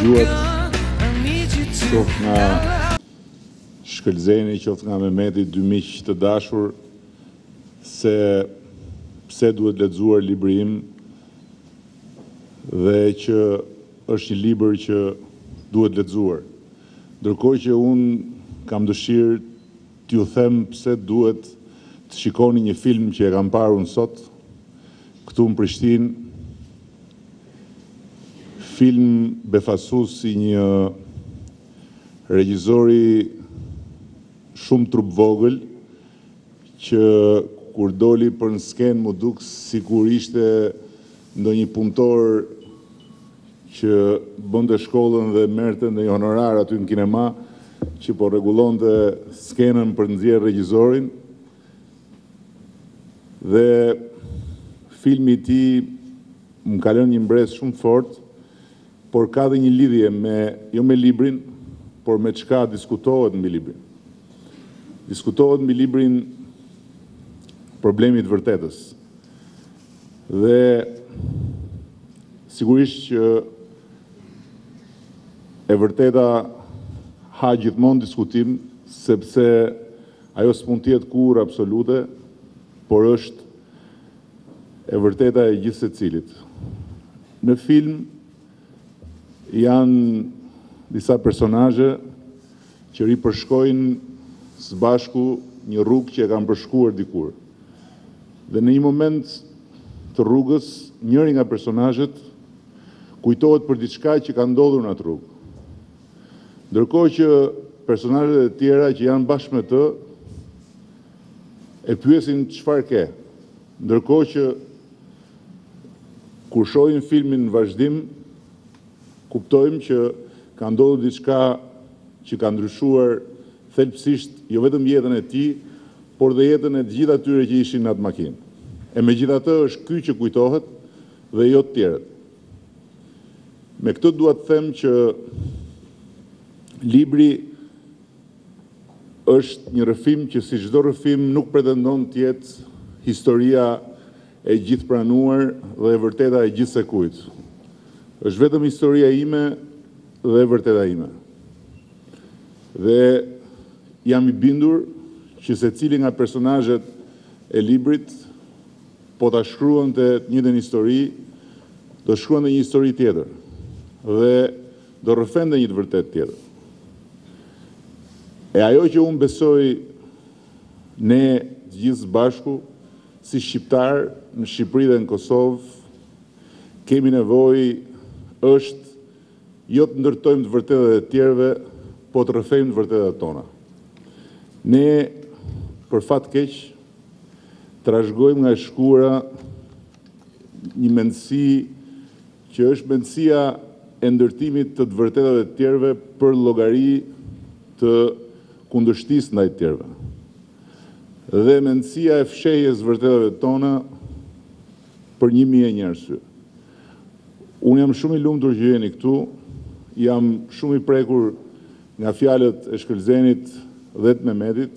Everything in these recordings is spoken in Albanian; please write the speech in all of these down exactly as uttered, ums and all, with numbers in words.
dëgjuat, qoftë nga Shkëlzeni, qoftë nga Mehmeti, dy miq të dashur, se pse duhet lexuar libri im dhe që është një libër që duhet lexuar. Ndërkohë që unë kam dëshirë t'ju them pse duhet të shikoni një film që e kam parë unë sot, këtu në Prishtinë, film befasues si një regjizori shumë trup vogël, që kur doli për në skenë mu duk sikur ishte ndonjë punëtor që bënte shkollën dhe merrte ndonjë honorar aty në kinema, që po rregullonte skenën për të nxjerrë regjizorin. Dhe filmi i tij më ka lënë një mbres shumë fort, por ka dhe një lidhje me, jo me librin, por me çka diskutohet mbi librin. Diskutohet mbi librin Problemi i vërtetës. Dhe sigurisht që e vërteta ha gjithmonë diskutim, sepse ajo s'mund të jetë kurrë absolute, por është e vërteta e gjithë secilit. Në film janë disa personazhe që ripërshkojnë së bashku një rrugë që e kanë përshkuar dikur. Dhe në një moment të rrugës, njëri nga personazhet kujtohet për diçka që ka ndodhur në atë rrugë. Ndërkohë që personazhet e tjera që janë bashkë me të e pyesin çfarë ke. Ndërkohë që kur shohim filmin në vazhdim, kuptojmë që ka ndodhur diçka që ka ndryshuar thelbësisht jo vetëm jetën e tij, por dhe jetën e të gjithë atyre që ishin në atë makinë. E megjithatë është ky që kujtohet dhe jo të tjerët. Me këtë dua të them që libri është një rrëfim që si çdo rrëfim nuk pretendon të jetë historia e gjithë pranuar dhe e vërteta e gjithë sekujt. Është vetëm historia ime dhe e vërteta ime. Dhe jam i bindur që se cili nga personazhet e librit po ta shkruante të njëjtën histori, do shkruante një histori tjetër dhe do rrëfente një të vërtetë tjetër. E ajo që unë besoj ne të gjithë së bashku, si shqiptar në Shqipëri dhe në Kosovë, kemi nevojë është jo të ndërtojmë të vërtetat e tjerëve, po të rrëfejmë të vërtetat tona. Ne, për fat keq, trashëgojmë nga e shkura një mendësi që është mendësia e ndërtimit të të vërtetave të tjerëve për llogari të kundërshtisë ndaj të tjerëve. Dhe mendësia e fshehjes së vërtetave tona për një mijë e një arsye. Unë jam shumë i lumtur që jeni këtu, jam shumë i prekur nga fjalët e Shkëlzenit dhe të Mehmetit,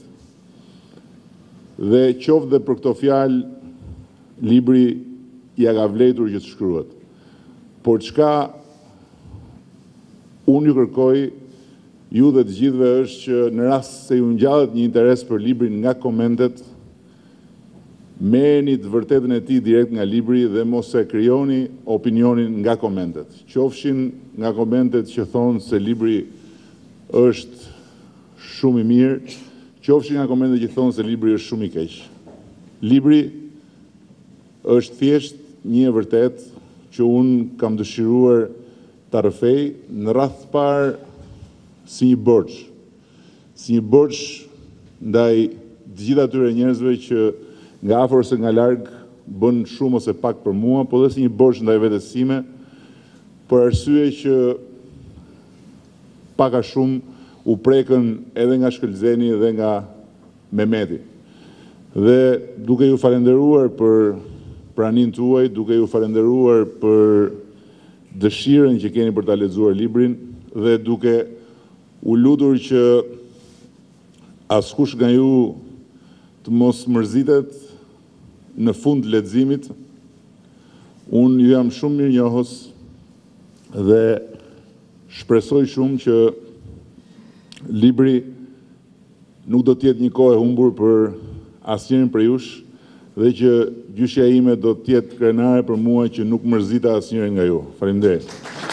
dhe qoftë dhe për këto fjalë libri ja ka vlerëtur që të shkruhet. Por çka unë ju kërkoj ju dhe të gjithëve është që në rast se ju ngjallet një interes për librin nga komentet, merrni të vërtetën e tij direkt nga libri dhe mos e krijoni opinionin nga komentet. Qofshin nga komentet që thonë se libri është shumë i mirë, qofshin nga komentet që thonë se libri është shumë i keq. Libri është thjesht një e vërtet që unë kam dëshiruar ta rrëfej në radhë të parë si një borxh, si një borxh ndaj të gjithë atyre njerëzve që nga afër ose nga larg bën shumë ose pak për mua, po dhe si një borxh ndaj vetes sime, për arsye që pak a shumë u prekën edhe nga Shkëlzeni dhe nga Mehmeti. Dhe duke ju falenderuar për praninë tuaj, duke ju falenderuar për dëshirën që keni për ta lexuar librin dhe duke u lutur që askush nga ju të mos mërzitet në fund të leximit. Unë ju jam shumë mirënjohës dhe Shpresoj shumë që libri nuk do tjetë një kohë e humbur për asnjërin për jush dhe që gjyshja ime do tjetë krenare për mua që nuk mërzita asnjërin nga ju. Faleminderit.